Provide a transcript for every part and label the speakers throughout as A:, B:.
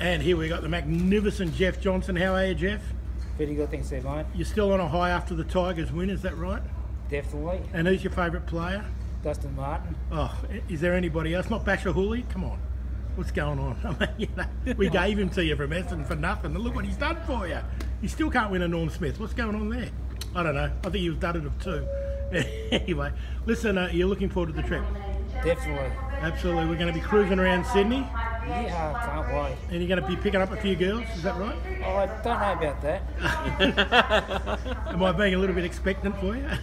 A: And here we got the magnificent Jeff Johnson. How are you, Jeff?
B: Very good, thanks, mate.
A: You're still on a high after the Tigers win, is that right?
B: Definitely.
A: And who's your favourite player?
B: Dustin Martin.
A: Oh, is there anybody else? Not Basher Hooley? Come on. What's going on? I mean, you know, we gave him to you from Essendon for nothing. And look what he's done for you. You still can't win a Norm Smith. What's going on there? I don't know. I think he was dudded of two. Anyway, listen, you're looking forward to the trip?
B: Definitely.
A: Absolutely. We're going to be cruising around Sydney.
B: Yeah, can't wait.
A: And you're going to be picking up a few girls, is that right?
B: Oh, I don't know about that.
A: Am I being a little bit expectant for you?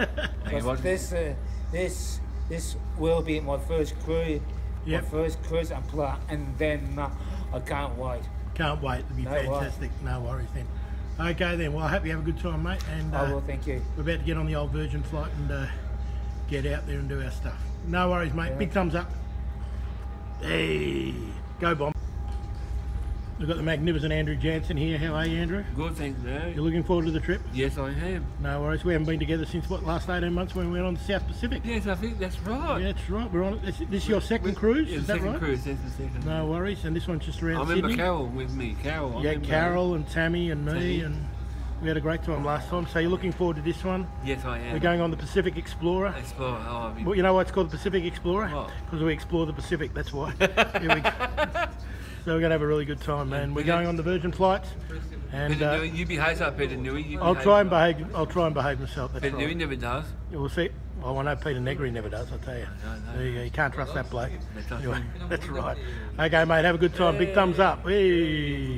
B: This will be my first cruise.
A: Yep.
B: My first cruise and then I can't wait.
A: Can't wait. It'll be fantastic. No worries then. Okay then. Well, I hope you have a good time, mate. And
B: I will. Thank you.
A: We're about to get on the old Virgin flight and get out there and do our stuff. No worries, mate. Yeah. Big thumbs up. Hey, go Bomb. We've got the magnificent Andrew Jansen here. How are you, Andrew?
C: Good, thanks, mate.
A: You're looking forward to the trip?
C: Yes, I am.
A: No worries. We haven't been together since, what, last 18 months when we went on the South Pacific?
C: Yes, I think that's right.
A: Yeah, that's right. We're on it. This is your second cruise,
C: yeah,
A: is that right?
C: second cruise, that's the second.
A: No worries. And this one's just around Sydney?
C: I remember Carol with me. Carol.
A: Yeah, Carol and Tammy and me, and we had a great time last time. So you're looking forward to this one?
C: Yes, I am.
A: We're going on the Pacific Explorer.
C: Explorer. Oh,
A: well, you know why it's called the Pacific Explorer?
C: What?
A: Because we explore the Pacific, that's why. Here we go. So we're going to have a really good time, man. We're going on the Virgin flights. And
C: Peter Newey, you behave like Peter Newey.
A: I'll try and behave myself. That's
C: Peter
A: right.
C: Newey never does.
A: We'll see. Well, I know Peter Negri never does, I'll tell you.
C: No.
A: You can't trust that bloke.
C: Anyway,
A: that's right. Okay, mate, have a good time. Big thumbs up. Hey.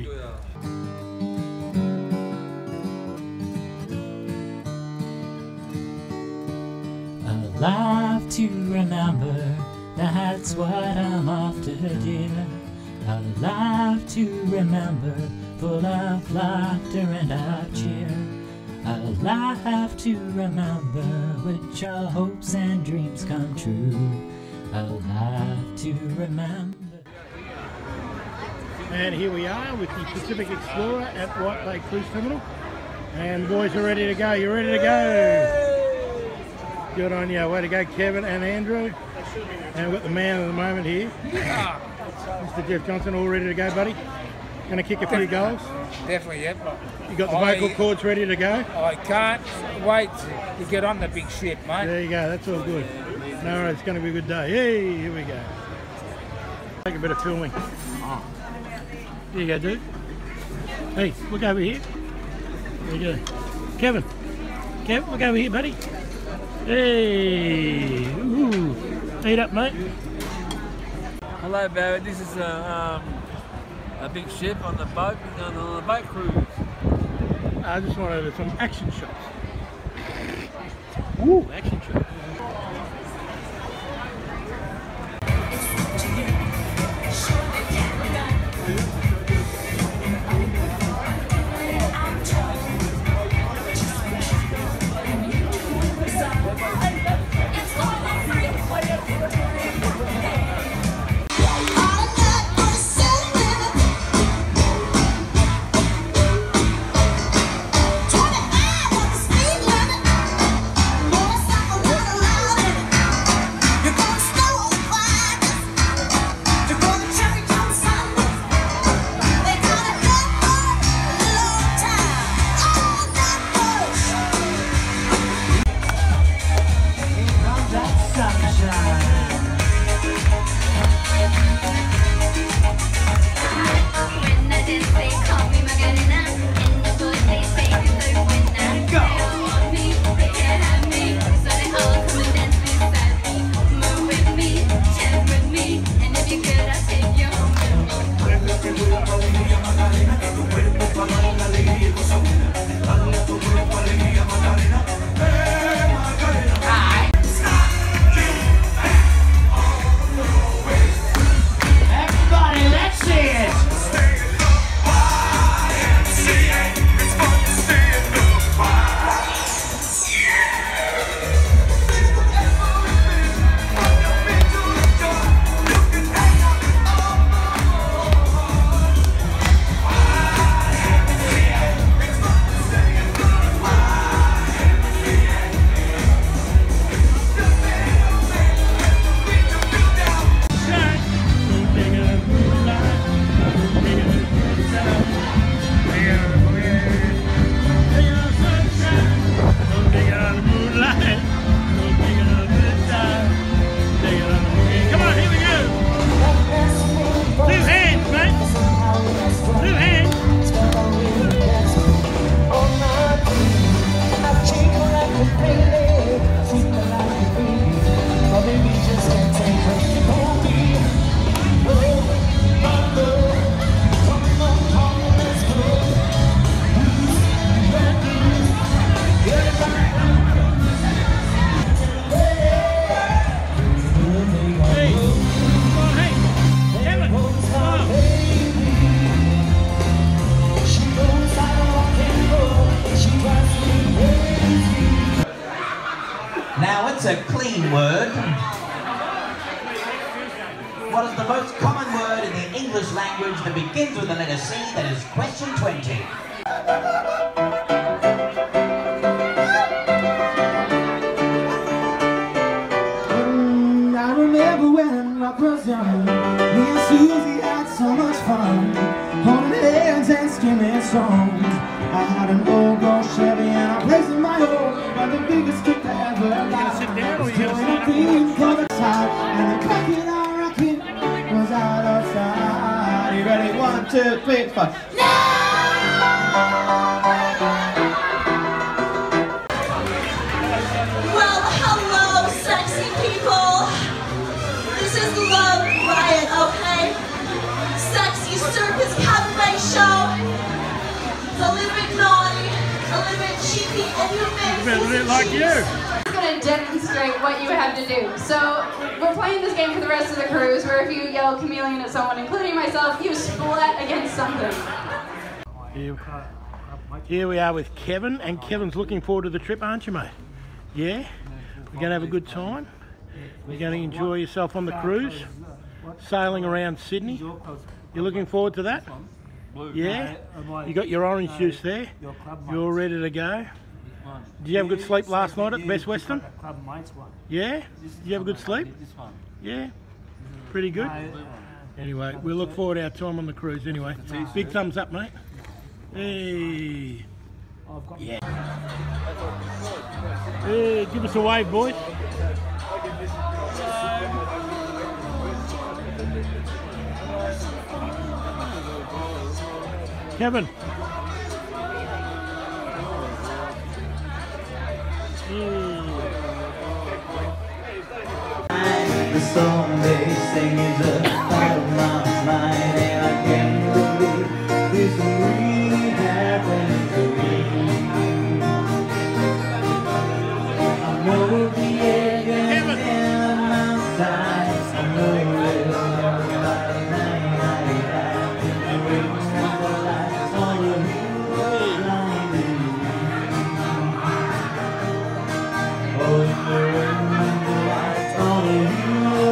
D: A life to remember, that's what I'm after, dear. A life to remember, full of laughter and of cheer. A life to remember, which our hopes and dreams come true. A life to remember.
A: And here we are with the Pacific Explorer at White Bay Cruise Terminal. And the boys are ready to go. You ready to go? Good on you. Way to go, Kevin and Andrew. And we've got the man of the moment here.
B: Yeah.
A: Mr. Jeff Johnson, all ready to go, buddy? Going to kick a few goals?
B: Definitely, yep.
A: You got the vocal cords ready to go?
B: I can't wait to get on the big ship, mate.
A: There you go, that's all good. No, it's going to be a good day. Hey, here we go. Take a bit of filming. There you go, dude. Hey, look over here. There you go. Kevin, look over here, buddy. Hey, ooh. Eat up, mate.
C: hello, Barry. This is a big ship on the boat. We're going on a boat cruise.
A: I just wanted some action shots. Ooh, action shots.
E: a clean word? What is the most common word in the English language that begins with the letter C? That is question 20.
F: I remember when I was young, me and Susie had so much fun, holding hands and skimming songs. I had an old gold Chevy and I placed in my home, but the biggest trick I ever got was doing a thing called a side, and the cracking I rocket was out of sight. You ready? 1, 2, 3, 4.
G: Well, hello, sexy people. This is Love Riot, okay? Sexy circus cabaret show. It's a little bit naughty, a little bit cheeky, and you
A: A bit like you.
H: I'm going to demonstrate what you have to do. So, we're playing this game for the rest of the cruise, where if you yell chameleon at someone, including myself, you splat against something.
A: Here we are with Kevin, and Kevin's looking forward to the trip, aren't you, mate? Yeah? We're going to have a good time. You're going to enjoy yourself on the cruise, sailing around Sydney. You're looking forward to that? Yeah? You got your orange juice there. You're ready to go. Did you have a good sleep last night at the Best Western? Yeah? Did you have a good sleep? Yeah? Pretty good? Anyway, we'll look forward to our time on the cruise anyway. Big thumbs up, mate. Hey. Yeah. Hey, give us a wave, boys. Kevin.
F: The song they sing is about my mind, and I can't believe this really happened to me. I know the edge and I'm outside. I know it's about a night and the rings and the lights on your blinding me. Oh, the rings and the lights on you.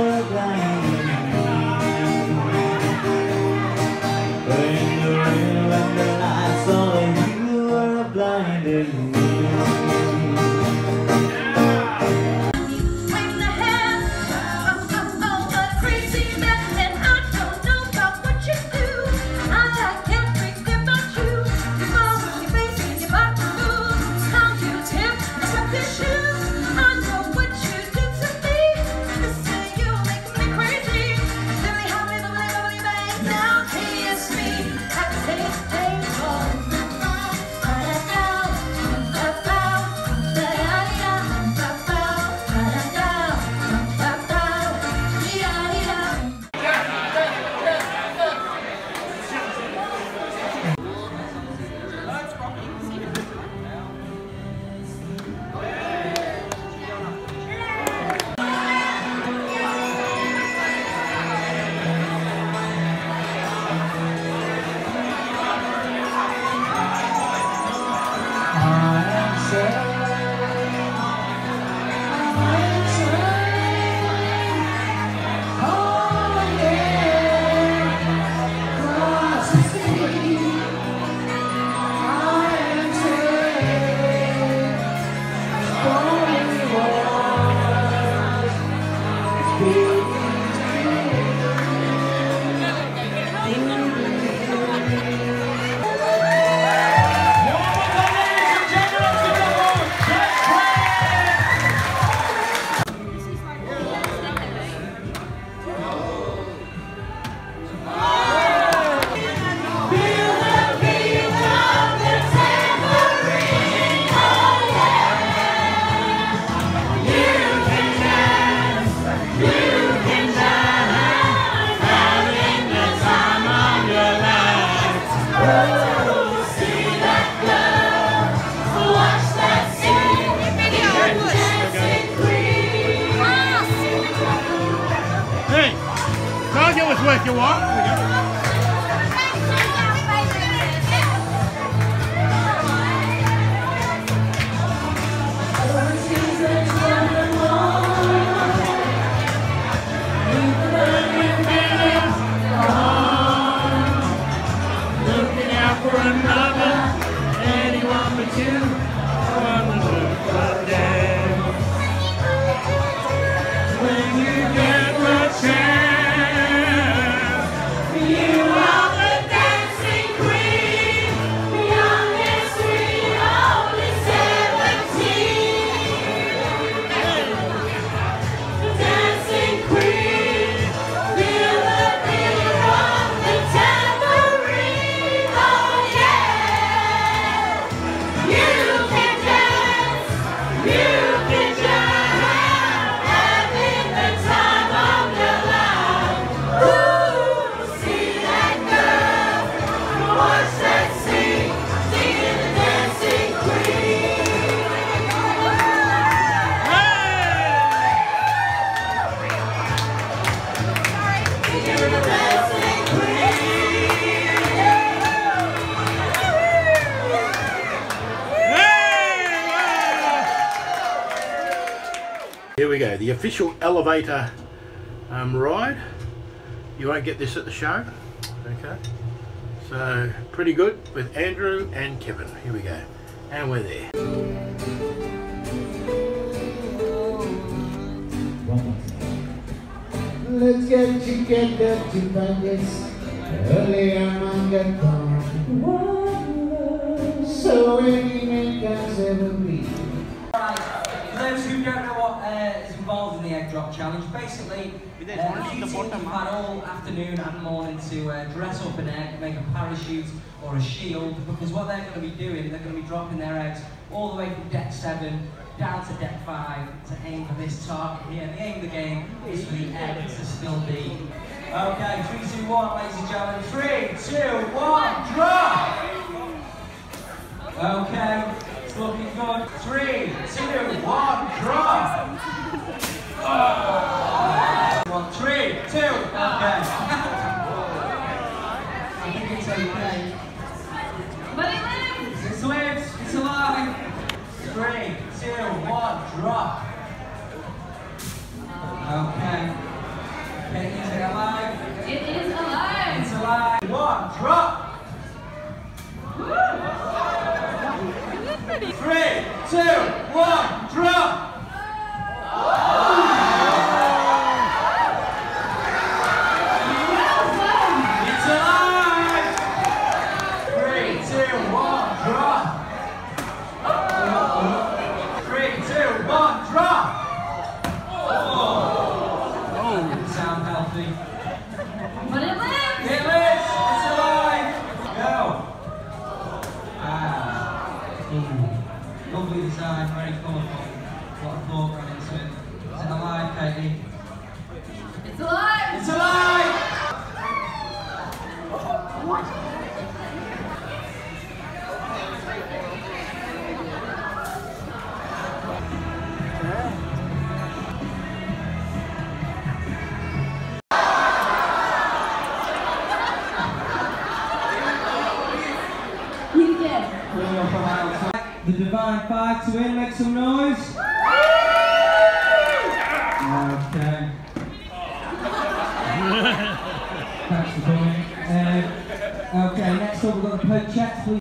A: Worth your while.
G: Seasons,
A: the official elevator ride. You won't get this at the show. Okay. So pretty good with Andrew and Kevin. Here we go. And we're there.
F: Let's get together to Vegas early on the dawn. So any man can ever be.
E: For those who don't know what is involved in the egg drop challenge, basically a few teams have had all afternoon and morning to dress up an egg, make a parachute or a shield, because what they're going to be doing, they're going to be dropping their eggs all the way from deck 7 down to deck 5 to aim for this target here. The aim of the game is for the egg to still be. Okay, 3, 2, 1, ladies and gentlemen. 3, 2, 1, drop! Okay, it's looking good. 3, 2, 1, drop! 1, 3, 2, okay. I think it's okay.
H: But it lives!
E: It lives, it's alive. 3, 2, 1, drop. Okay. Okay, is it alive?
H: It is alive!
E: It's alive. 1, drop. 3, 2, 1, drop. It's alive. 3, 2, 1, drop. 3, 2, 1, drop. Oh, didn't sound healthy.
H: But it lives!
E: It lives. It's alive. Go. Lovely design, very colourful. A lot of thought gone into it. Is it alive, Katie?
H: It's alive!
E: It's alive!
H: You did.
E: The Divine Five to win, make some noise. Okay. Thanks for coming. Okay, next up we've got the Pochettes, please.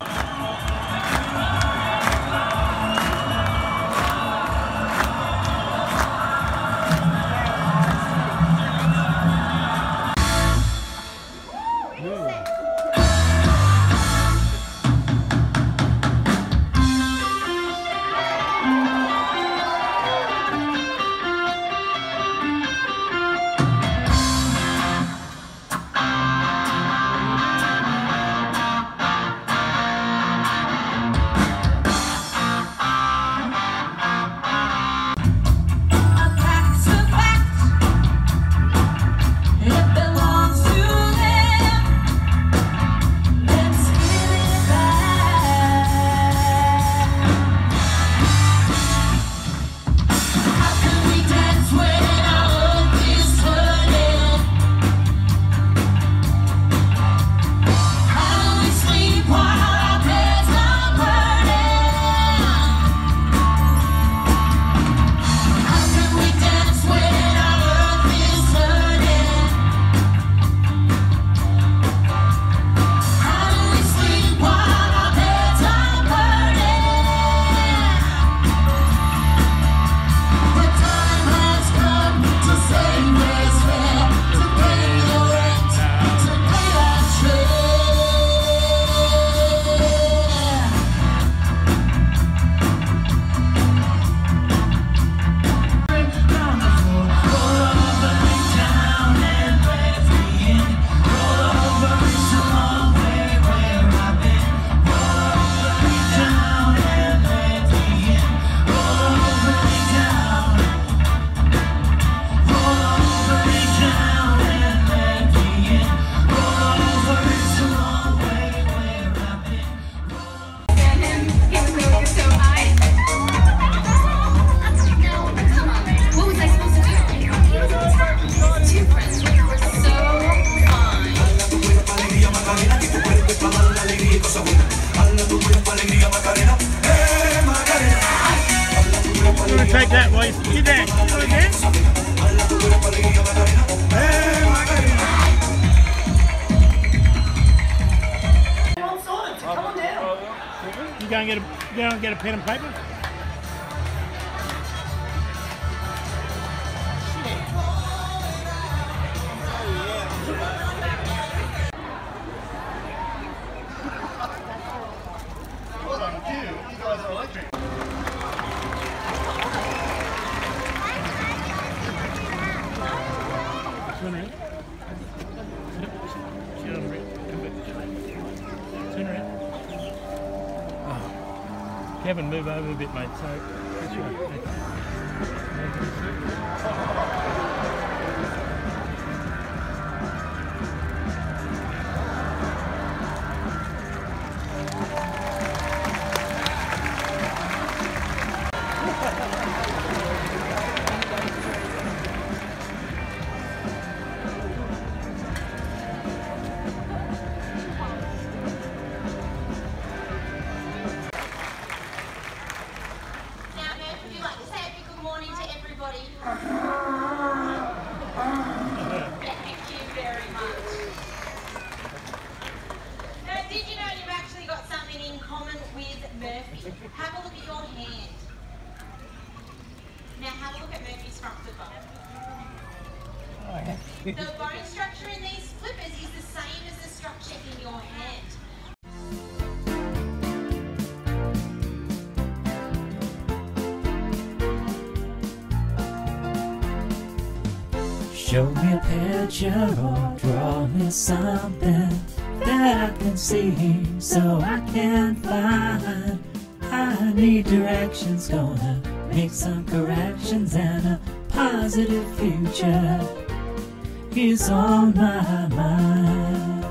A: go and get a pen and paper?
I: Hold on, you guys are electric.
A: Turn around. Turn around. Oh. Kevin, move over a bit, mate. So that's right.
G: Have a look at your hand. Now have a look at Murphy's front flipper. The bone structure in these flippers is the same as the structure in your hand.
D: Show me a picture or draw me something that I can see so I can find. I need directions, gonna make some corrections, and a positive future is on my mind.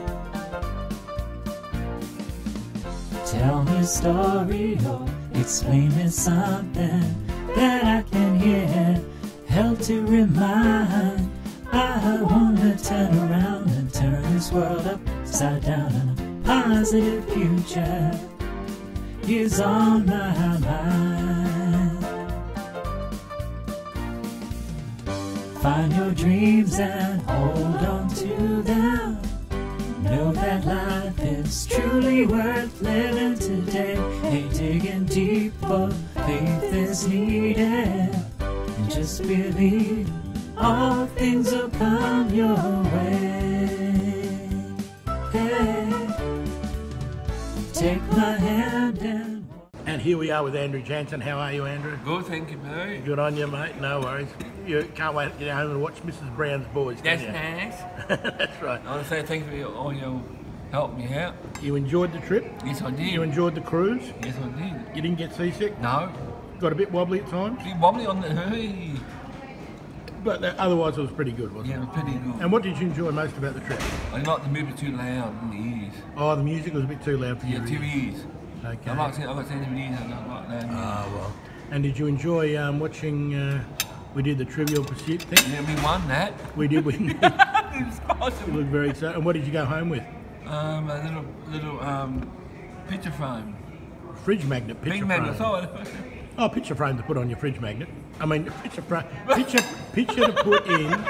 D: Tell me a story or explain me something that I can hear, help to remind. I wanna turn around and turn this world upside down, and a positive future is on my mind. Find your dreams and hold on to them. Know that life is truly worth living today. Hey, digging deep for faith is needed, and just believe all things will come your way. Hey, take my hand
A: and here we are with Andrew Jansen. How are you, Andrew?
C: Good, thank you, Barry.
A: Good on you, mate. No worries. You can't wait to get home and watch Mrs. Brown's Boys, can
C: That's
A: you?
C: nice.
A: That's right.
C: I want to say thank you for all your help me out.
A: You enjoyed the trip?
C: Yes, I did.
A: You enjoyed the cruise?
C: Yes, I did.
A: You didn't get seasick?
C: No.
A: Got a bit wobbly at times?
C: A bit wobbly on the hey.
A: But otherwise it was pretty good, wasn't it?
C: Yeah, it was pretty good.
A: And what did you enjoy most about the trip?
C: I didn't like the music too loud in the ears.
A: Oh, the music was a bit too loud for you.
C: Yeah, 2 ears.
A: Okay.
C: I like saying the ears, I don't like that.
A: Ah, well. And did you enjoy watching, we did the Trivial Pursuit thing?
C: Yeah, we won that.
A: We did win.
C: It was awesome.
A: You look very excited. And what did you go home with?
C: A little picture frame.
A: Fridge magnet picture frame.
C: Sorry.
A: Oh, picture frame to put on your fridge magnet. I mean, picture frame. Picture to put in.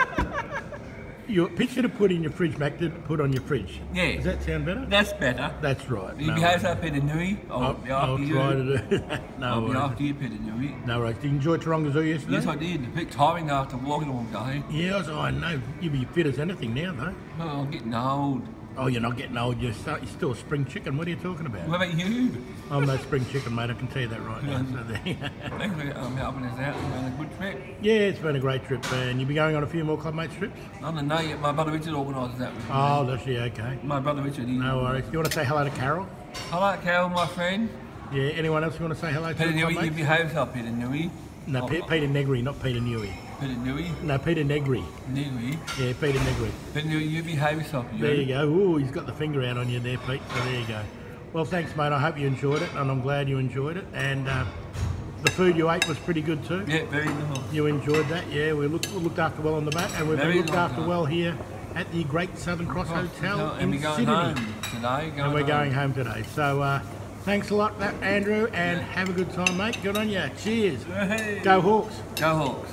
A: Your picture to put in your fridge magnet to put on your fridge.
C: Yeah.
A: Does that sound better?
C: That's better.
A: That's right.
C: You behave like Peter Nui.
A: I'll try to do that. No
C: I'll be
A: worries.
C: after you, Peter Nui.
A: No worries. Did you enjoy Taronga Zoo yesterday?
C: Yes, I did. A bit tiring after walking all day.
A: Yes, I know. You'll be fit as anything now, though.
C: Oh, I'm getting old.
A: Oh, you're not getting old. You're still a spring chicken. What are you talking about?
C: What about you?
A: I'm no spring chicken, mate. I can tell you that right now. So there.
C: Thanks for helping us out. It's been a good trip.
A: Yeah, it's been a great trip, and you'll be going on a few more Clubmates trips?
C: I don't know yet. My brother Richard organises that with me.
A: Oh, does she? Okay.
C: My brother Richard.
A: No worries. You want to say hello to Carol?
C: Hello, Carol, my friend.
A: Yeah, anyone else you want to say hello to?
C: Peter Nui, you
A: Clubmates?
C: behave yourself, Peter Nui.
A: No, Peter Negri, not Peter Nui.
C: Peter Nui?
A: No, Peter Negri.
C: Negri?
A: Yeah, Peter Negri.
C: Peter Nui, you behave yourself.
A: There you go. Ooh, he's got the finger out on you there, Pete. So there you go. Well, thanks, mate. I hope you enjoyed it, and I'm glad you enjoyed it. And the food you ate was pretty good too.
C: Yeah, very good.
A: You enjoyed that? Yeah, we looked after well on the boat, and we've been looked after well here at the Great Southern Cross Hotel
C: and
A: in
C: we're going
A: Sydney.
C: home today.
A: And we're going home today. So thanks a lot, Andrew, and have a good time, mate. Good on you. Cheers.
C: Hey.
A: Go Hawks.
C: Go Hawks.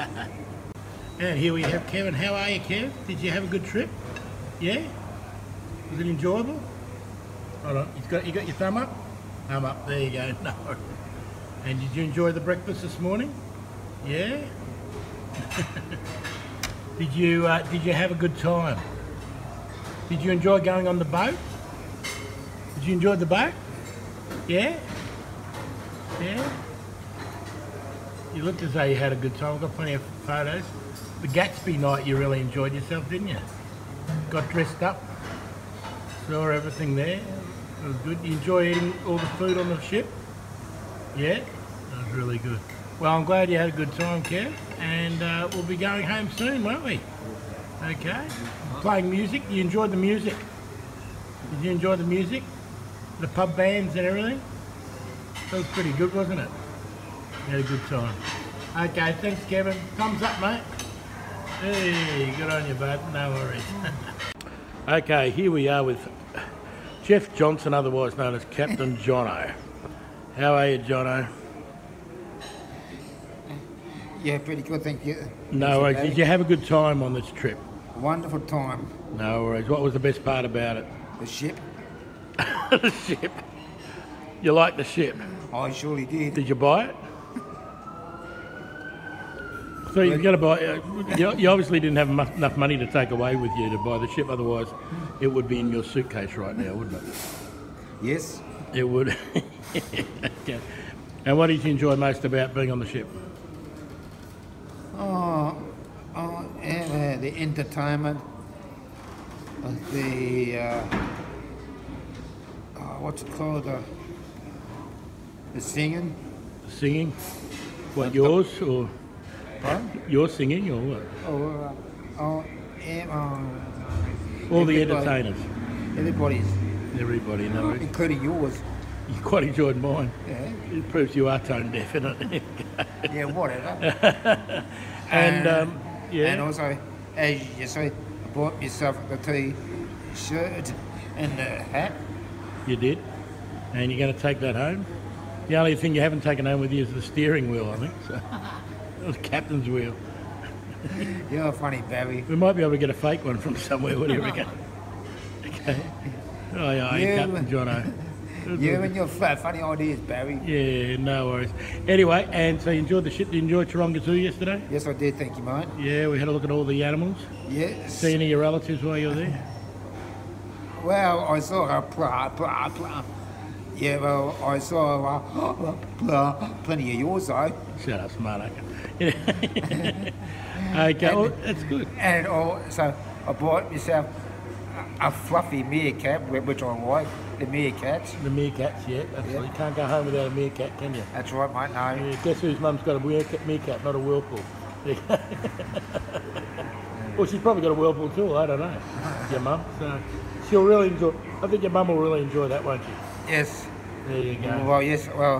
A: And here we have Kevin. How are you, Kev? Did you have a good trip? Yeah? Was it enjoyable? Hold on. You got your thumb up? I'm up. There you go. No. And did you enjoy the breakfast this morning? Yeah. Did you have a good time? Did you enjoy going on the boat? Did you enjoy the boat? Yeah. Yeah. You looked as though you had a good time. I've got plenty of photos. The Gatsby night, you really enjoyed yourself, didn't you? Got dressed up. Saw everything there. It was good. You enjoy eating all the food on the ship? Yeah? That was really good. Well, I'm glad you had a good time, Kev. And we'll be going home soon, won't we? Okay. Playing music. You enjoyed the music? Did you enjoy the music? The pub bands and everything? That was pretty good, wasn't it? You had a good time. Okay, thanks, Kevin. Thumbs up, mate. Hey, good on you, bud. No worries. Okay, here we are with Jeff Johnson, otherwise known as Captain Jono. How are you, Jono?
J: Yeah, pretty good, thank you.
A: No worries. Did you have a good time on this trip?
J: Wonderful time.
A: No worries. What was the best part about it?
J: The ship.
A: The ship. You like the ship?
J: I surely did.
A: Did you buy it? So you've got to buy. You obviously didn't have enough money to take away with you to buy the ship. Otherwise, it would be in your suitcase right now, wouldn't it?
J: Yes.
A: It would. Okay. And what did you enjoy most about being on the ship?
J: The entertainment, the what's it called? The singing.
A: The singing. What, yours or?
J: Pardon?
A: You're singing or what? All the entertainers. Everybody, no.
J: Including yours.
A: You quite enjoyed mine.
J: Yeah.
A: It proves you are tone deaf, isn't it?
J: Yeah, whatever.
A: And yeah.
J: And also, as you say, I bought myself the T-shirt and the hat.
A: You did? And you're going to take that home? The only thing you haven't taken home with you is the steering wheel, I think. So. The captain's wheel.
J: You're funny, Barry.
A: We might be able to get a fake one from somewhere. What do you reckon? Okay. Oh, yeah, Captain Jono.
J: You and your funny ideas, Barry.
A: Yeah, no worries. Anyway, and so you enjoyed the ship? Did you enjoy Taronga Zoo yesterday?
J: Yes, I did, thank you, mate.
A: Yeah, we had a look at all the animals.
J: Yes.
A: See any of your relatives while you were there?
J: Well, I saw yeah, well, I saw plenty of yours, though.
A: Shut up, smart aleck. Okay, well, that's good.
J: And also, I bought myself a fluffy meerkat, which I like, the meerkats.
A: The meerkats, yeah, absolutely.
J: Yeah.
A: You can't go home without a meerkat, can you?
J: That's right, mate, no.
A: Yeah, guess whose mum's got a meerkat, not a whirlpool? Well, she's probably got a whirlpool too, I don't know, your mum. So she'll really enjoy, I think your mum will really enjoy that, won't she?
J: Yes.
A: There you go.
J: Well, yes, well,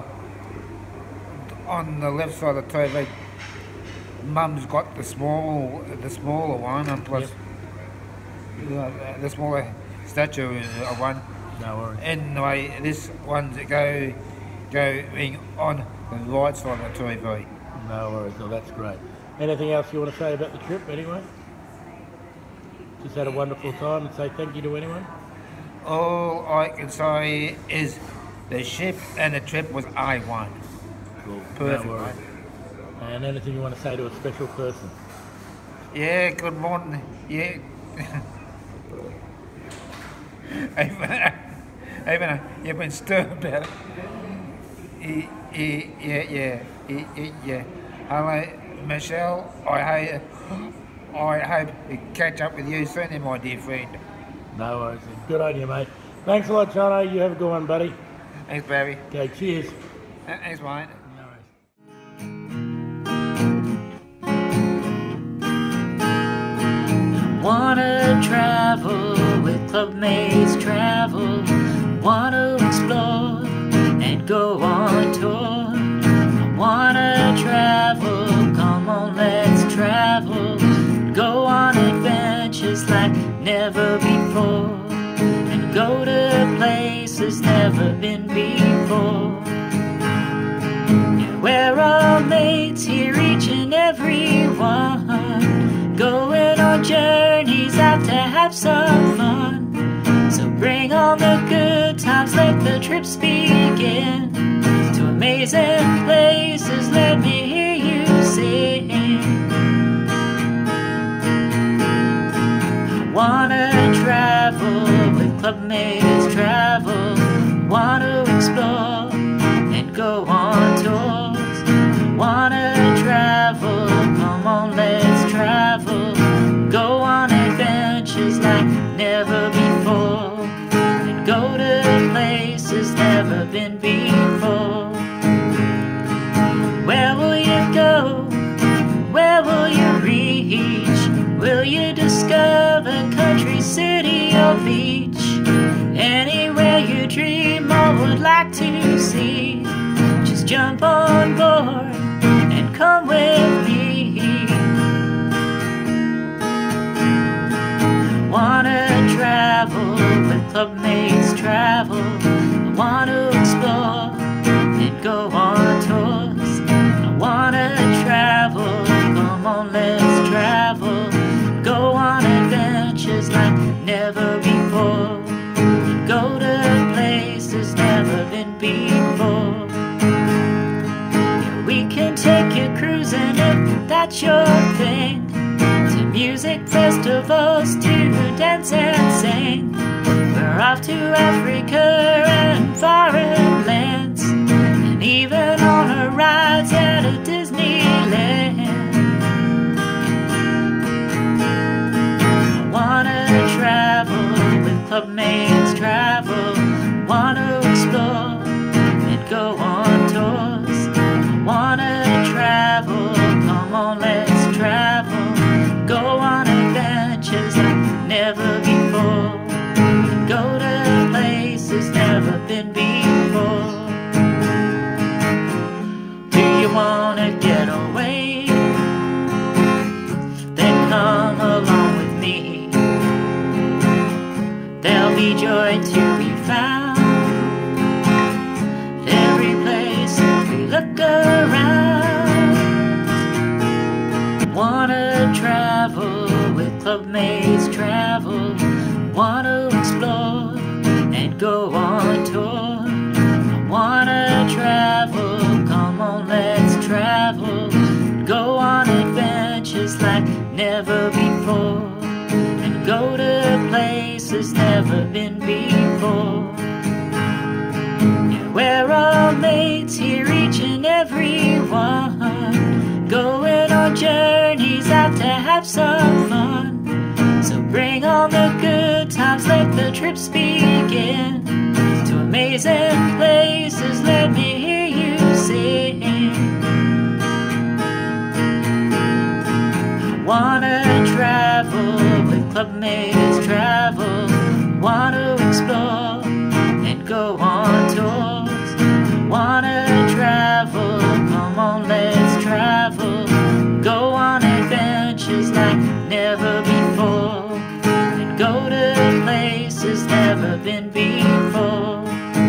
J: on the left side of the TV, Mum's got the smaller one, and plus the smaller statue of one.
A: No worries.
J: Anyway, this one's going on the right side of the TV.
A: No worries, well that's great. Anything else you want to say about the trip anyway? Just had a wonderful time and say thank you to anyone?
J: All I can say is the ship and the trip was A1.
A: Cool.
J: Perfect,
A: No worries.
J: mate.
A: And anything you want to say to a special person?
J: Yeah, good morning. Yeah. Even you've been stirred about it. Yeah. Hello, Michelle. I hope to catch up with you soon, my dear friend.
A: No worries. Good on you, mate. Thanks a lot, Jono. You have a good one, buddy.
J: Thanks, Barry.
A: Okay, cheers.
J: Thanks, mate.
D: Wanna travel with clubmates, travel. Wanna explore and go on tour. I wanna travel, come on, let's travel. Go on adventures like never before. And go to places never been before. Yeah, we're all mates here, each and every one. Going on journeys out to have some fun. So bring on the good times, let the trips begin. To amazing places, let me hear you sing. I wanna travel with clubmates, travel. Wanna explore and go on tours. Wanna travel, come on, let's travel. Go on adventures like never before. And go to places never been before. Where will you go? Where will you reach? Will you discover country, city or beach? Anywhere you dream or would like to see, just jump on board and come with me. I wanna travel with clubmates, travel. I wanna explore and go on tours. I wanna travel, come on, let's travel. Go on adventures like never before. Go to places never been before. Yeah, we can take you cruising if that's your thing. To music festivals, to dance and sing. We're off to Africa and foreign lands, and even on a ride at a Disneyland. I wanna travel with clubmates, travel. Wanna explore and go on tours. I wanna travel, come on, let's travel. Go on adventures like never before. Go to places never been before. Do you wanna get away? Then come along with me. There'll be joy to be found every place we look around. Wanna travel with clubmates, travel. Wanna explore and go on tour. I wanna travel, come on, let's travel. Go on adventures like never before. And go to places never been before. Yeah, we're all mates here, each and every one, going on journeys out to have some fun. So bring on the good times, let the trips begin. To amazing places, let me hear you sing. I wanna travel with clubmates, travel. Wanna explore and go on tours. Wanna travel, come on, let's travel. Go on adventures like never before. And go to places never been before.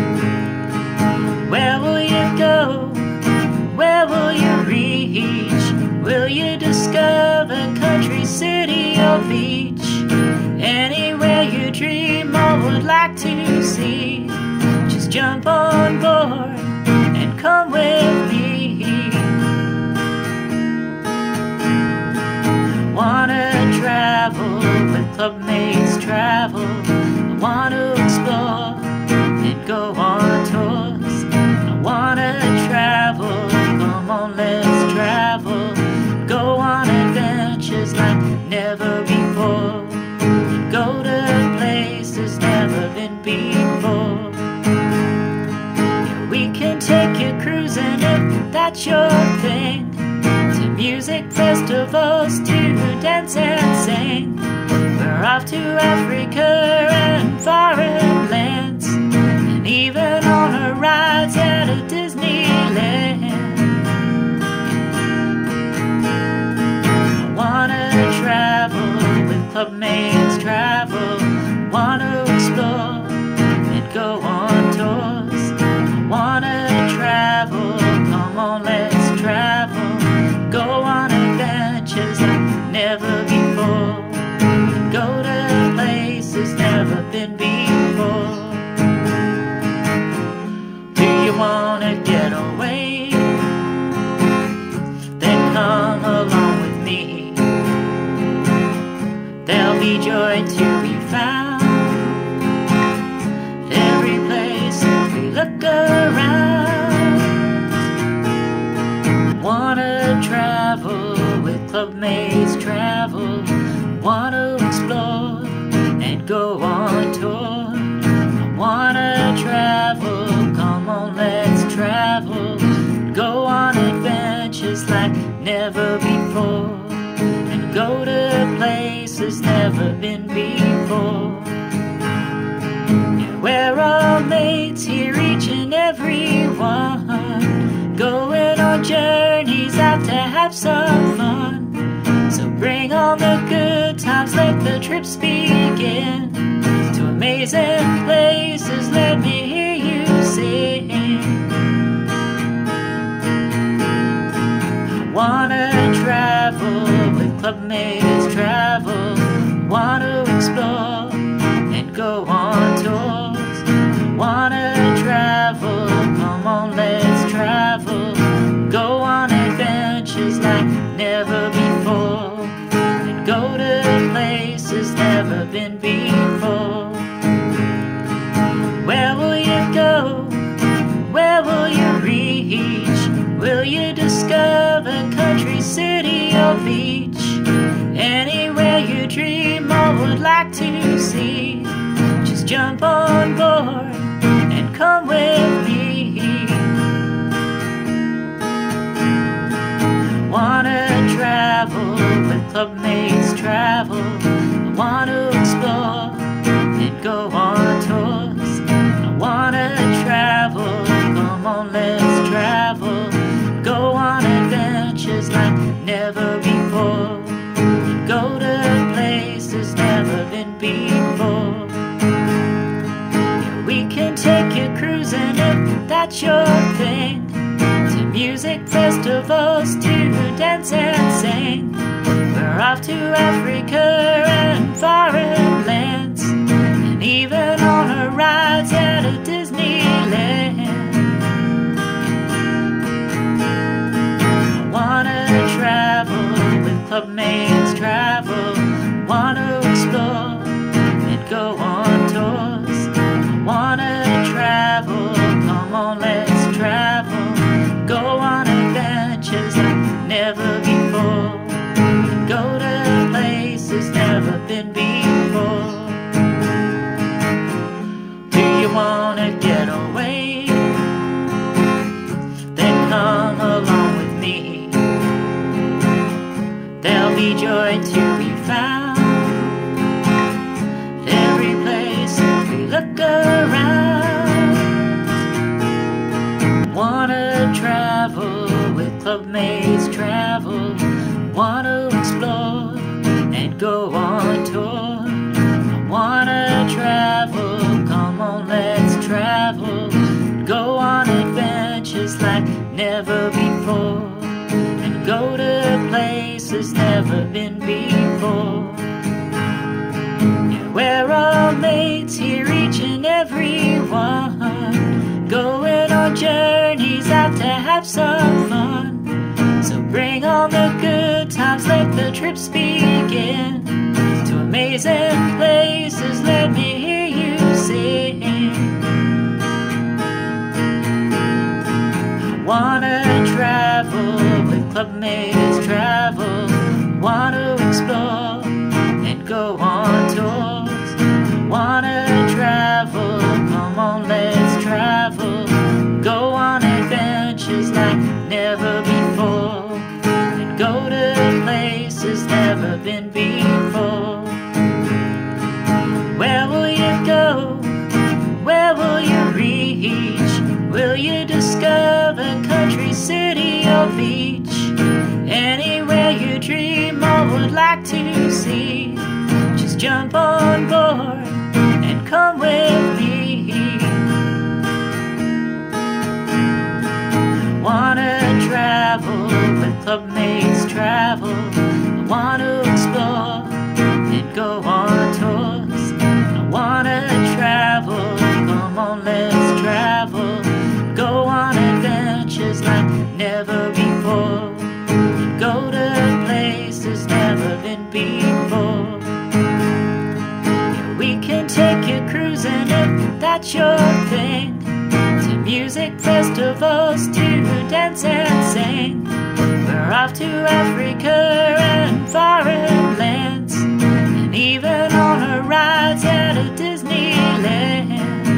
D: Where will you go? Where will you reach? Will you discover country, city or beach? Anywhere you dream or would like to see, just jump on board and come with me. I wanna travel with clubmates, travel. I wanna explore and go on tours. I wanna travel, come on, let's travel. Go on adventures like never before. Go to places never been before. Yeah, we can take you cruising if that's your thing. To music festivals, to dance and sing. We're off to Africa and foreign lands, and even on a ride at a Disneyland. I wanna travel with clubmates, travel. Wanna explore and go on tours. I wanna travel, come on, let's travel. Go on adventures like never before. Go to places never been before. be found. Every place we look around. Wanna travel with clubmates, travel. Wanna explore and go on tour. I wanna travel, come on, let's travel. Go on adventures like never before. And go to places never been before. Yeah, we're all mates here, each and every one. Going on journeys out to have some fun. So bring on the good times, let the trips begin. To amazing places, let me hear you sing. I wanna travel with clubmates, travel. Wanna explore and go on tours. Wanna travel, come on, let's travel. Go on adventures like never before. And go to places never been before. Where will you go? Where will you reach? Will you discover country, city or beach? Anywhere you dream or would like to see, just jump on board and come with me. Wanna travel with clubmates, travel. I wanna explore and go on tours. I wanna travel, come on, let's travel. Go on adventures like never before. Go to places never been before. Yeah, we can take you cruising if that's your thing. To music festivals, to dance and sing. We're off to Africa and foreign lands, and even on a ride at a Disneyland. I wanna travel with clubmates, travel. Wanna explore and go on tours. I wanna travel, come on, let's travel. Go on adventures like never before. Go to places never been before. Do you wanna get away? Then come along with me. There'll be joy to be found. Every place we look around. Wanna travel with clubmates, travel. Wanna explore and go on tour. I wanna travel, come on, let's travel. Go on adventures like never before. And go to places never been before. Yeah, we're all mates here, each and every one. Going on journeys out to have some fun. So bring on the good times, let the trips begin. To amazing places, let me hear you sing. I wanna travel with clubmates, travel. Wanna explore and go on tours. Wanna travel, come on, let's travel. Go on adventures like never before. And go to places never been before. Where will you go? Where will you reach? Will you discover country, city or beach? Anywhere you dream or would like to see, just jump on board and come with me. Wanna travel with clubmates, travel. I wanna explore and go on tours. I wanna travel, come on, let's travel. Go on adventures like never before. Go to places never been before. Yeah, that's your thing. To music festivals, to dance and sing. We're off to Africa and foreign lands, and even on a ride at a Disneyland.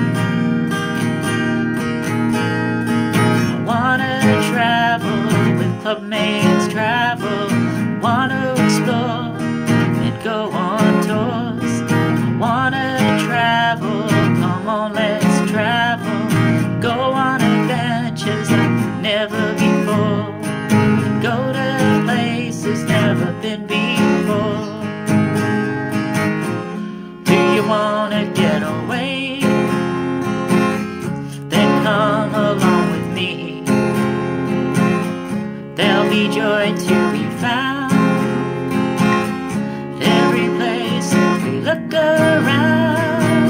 D: I wanna travel with clubmates, travel, wanna explore and go on tours. I wanna travel, come on let's travel, go on adventures like never before, go to places never been before. Do you wanna get away? Then come along with me. There'll be joy to be found every place we look around.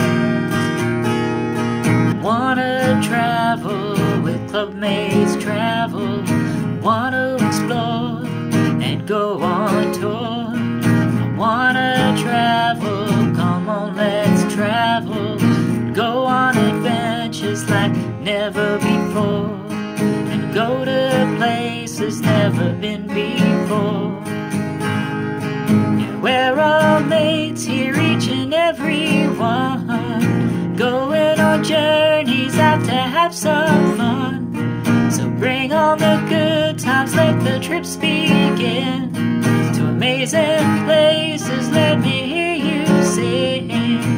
D: Wanna travel with clubmates, travel, wanna explore and go on tour. I wanna travel, come on let's travel, go on adventures like never before, and go to places never been before. Yeah, we're all mates here, each and every one, going on journeys out to have some fun. So bring on the good times, let the trips begin, to amazing places, let me hear you sing.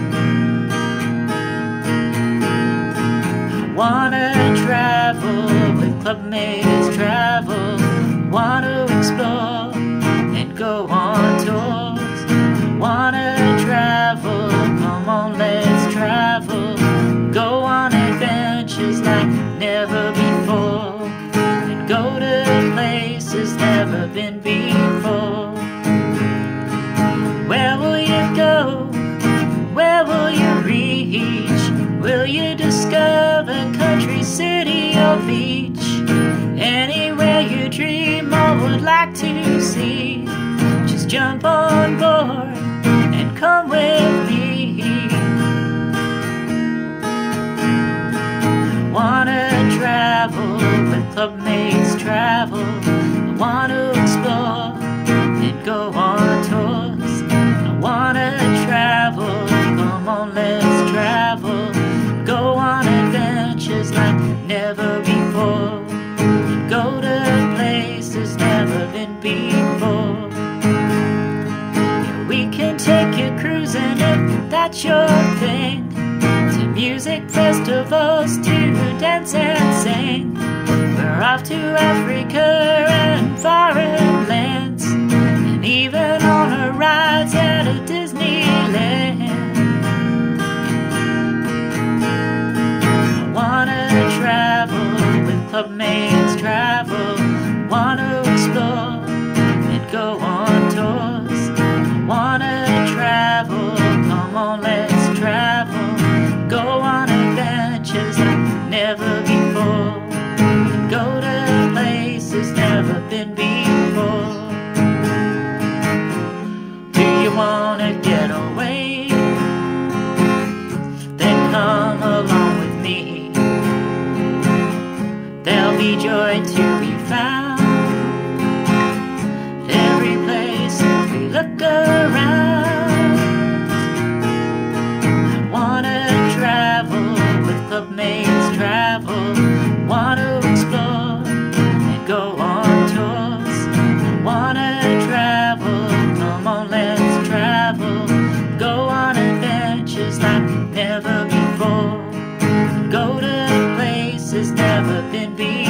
D: I wanna travel with clubmates, travel, wanna explore and go on tours. I wanna travel, come on let's travel, go on adventures like never before, and go to places never been before. Where will you go? Where will you reach? Will you discover country, city or beach? Anywhere you dream or would like to see, just jump on board and come with me. Wanna travel with clubmates, travel, I wanna explore and go on tours. I wanna travel, come on let's travel, go on adventures like never before, go to places never been before. Yeah, we can take you cruising if that's your thing, to music festivals, to dance and sing. We're off to Africa and foreign lands, and even on a ride at a Disneyland. I wanna travel with clubmates, travel, wanna explore and go on tours. I wanna travel, come on let's travel, go on adventures like never before, go to places never been before. Do you wanna get away? Then come along with me. There'll be joy to be found every place we look around. I wanna travel with clubmates, travel, wanna explore and go on tours. I wanna travel, come on let's travel, go on adventures like never before, go to places never been before.